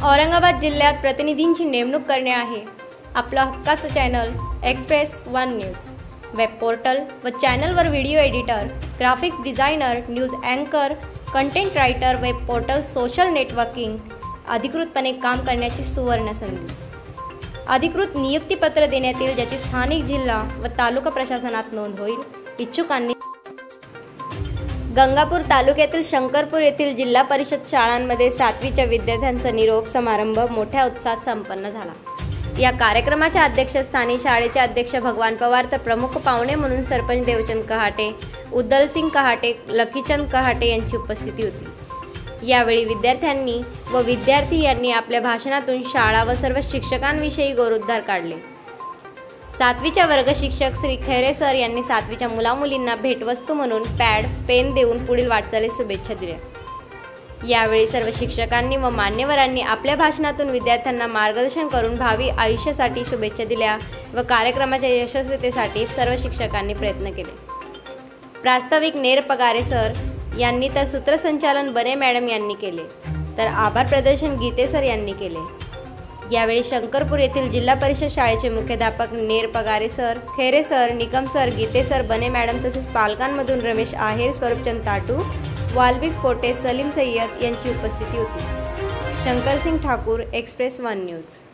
औरंगाबाद जिल्ह्यात प्रतिनिधींची नेमणूक करणे आहे आपलं हक्काचं channel Express One News. Web portal व चॅनलवर video editor, graphics designer, news अँकर, content writer, web portal, social networking अधिकृतपणे काम करण्याची सुवर्ण संधी। अधिकृत नियुक्तीपत्र देण्यात येईल ज्याची स्थानिक जिल्हा व तालुका प्रशासनात नोंद होईल। इच्छुकांनी गंगापूर तालुक्यातील शंकरपूर येथील जिल्हा परिषद शाळांमध्ये 7वीच्या विद्यार्थ्यांचा निरोप समारंभ मोठ्या उत्साहात संपन्न झाला। या कार्यक्रमाच्या अध्यक्षस्थानी शाळेचे अध्यक्ष भगवान पवार तर प्रमुख पाहुणे म्हणून सरपंच देवचंद कहाटे, उद्दलसिंग कहाटे, लकीचंद कहाटे यांची उपस्थिती होती। यावेळी विद्यार्थ्यांनी व विद्यार्थी यांनी आपल्या भाषणातून शाळा व सर्व शिक्षकांविषयी गौरवोद्गार काढले। 7वीच्या वर्ग शिक्षक श्री खैरे सर यांनी 7वीच्या मुलामुलींना भेटवस्तू म्हणून पॅड, पेन देऊन पुढील वाटचालीस शुभेच्छा दिल्या। यावेळी सर्व शिक्षकांनी व मान्यवरांनी आपल्या भाषणातून विद्यार्थ्यांना मार्गदर्शन करून भावी आयुष्यासाठी शुभेच्छा दिल्या व कार्यक्रमाच्या यशस्वीतेसाठी सर्व शिक्षकांनी प्रयत्न केले। प्रास्ताविक नेर पगारे सर यांनी तर सूत्रसंचालन बने मॅडम यांनी केले, तर आभार प्रदर्शन गीते सर यांनी केले। यावेळी शंकरपूर येथील जिल्हा परिषद शाळेचे मुख्याध्यापक Ner Pagare sir, Khaire sir, Nikam sir, Gite sir, Bane madam तसेच पालकांमधून रमेश आहेर, स्वरूपचंद ताटू, वाल्मिक पोटे, सलीम सय्यद यांची उपस्थिती होती। Shankarsingh Thakur, Express One news.